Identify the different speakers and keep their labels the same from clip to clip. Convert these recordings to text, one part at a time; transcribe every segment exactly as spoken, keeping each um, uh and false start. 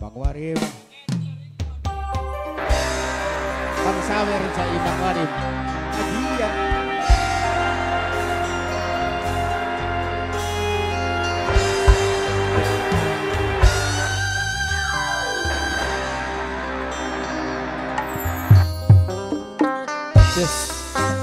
Speaker 1: Bang Warim. Bang Sawer Cai Bang Warim. Adian. Yes.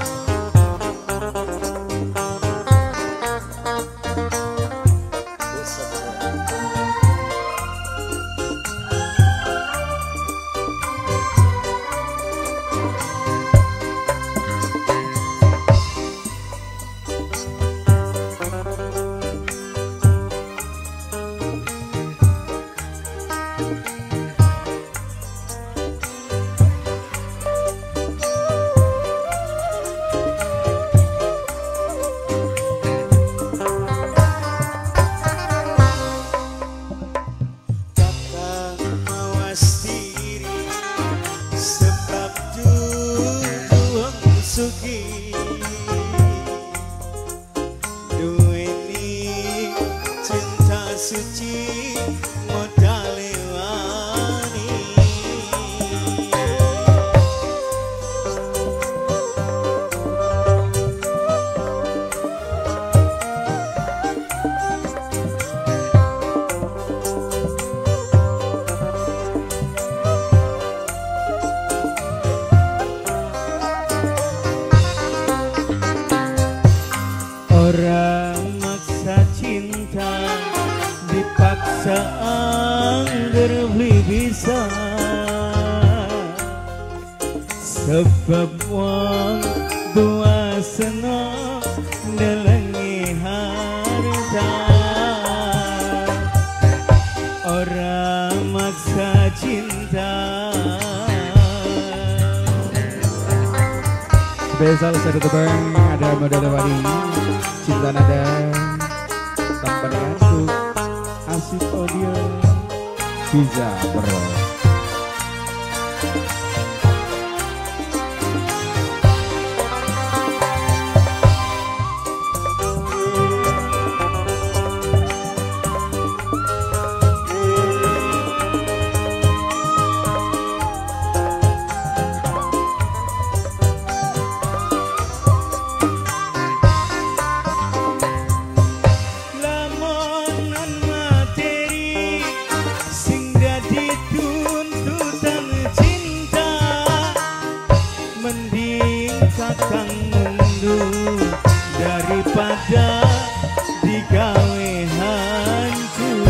Speaker 2: Orang maksa cinta dipaksa anggar beli bisa, sebab wong tua senang delengi harta. Orang maksa cinta.
Speaker 1: Spesial satu tebang ada modal wadi. Cinta nada tanpa diatur, asik audio bisa bro.
Speaker 2: Kakang mundur daripada digawe hancur.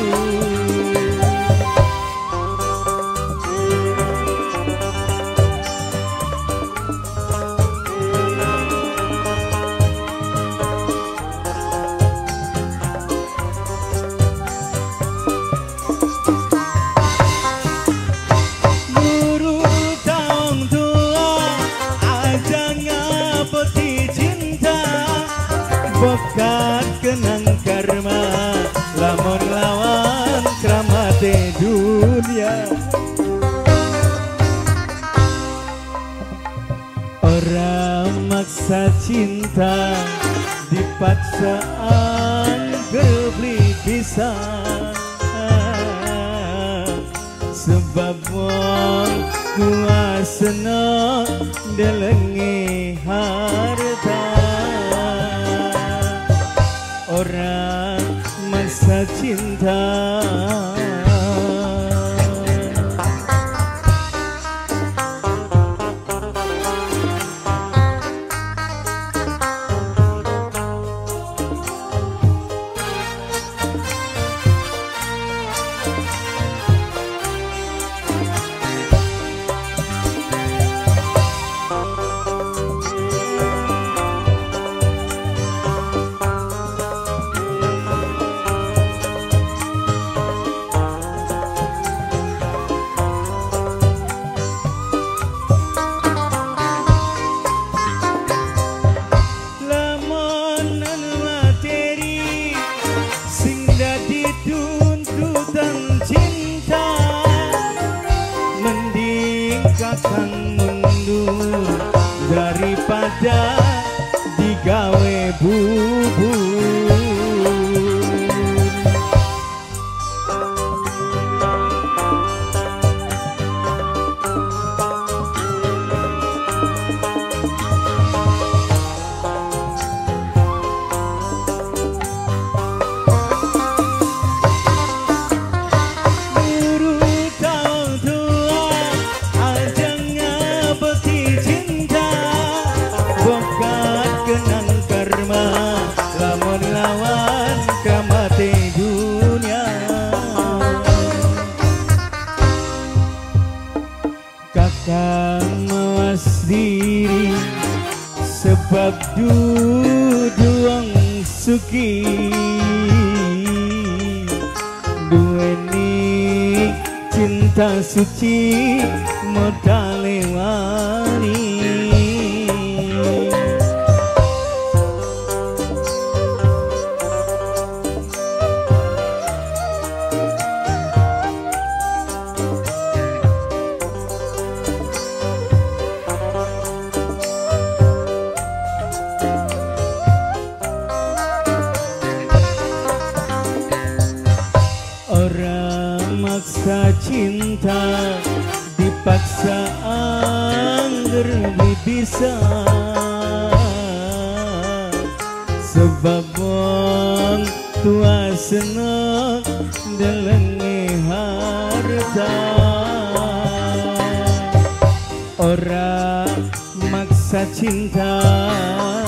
Speaker 2: Bokat kenang karma, lamun lawan kramate dunia. Orang maksa cinta dipaksa anggar beli bisa, sebab wong kuasa no delengi harta. Orang masa cinta. sebab dudu wong suki duweni cinta suci modale wani. Orang maksa cinta dipaksa angger bisa sebab wong tua seneng delenge harta. Orang maksa cinta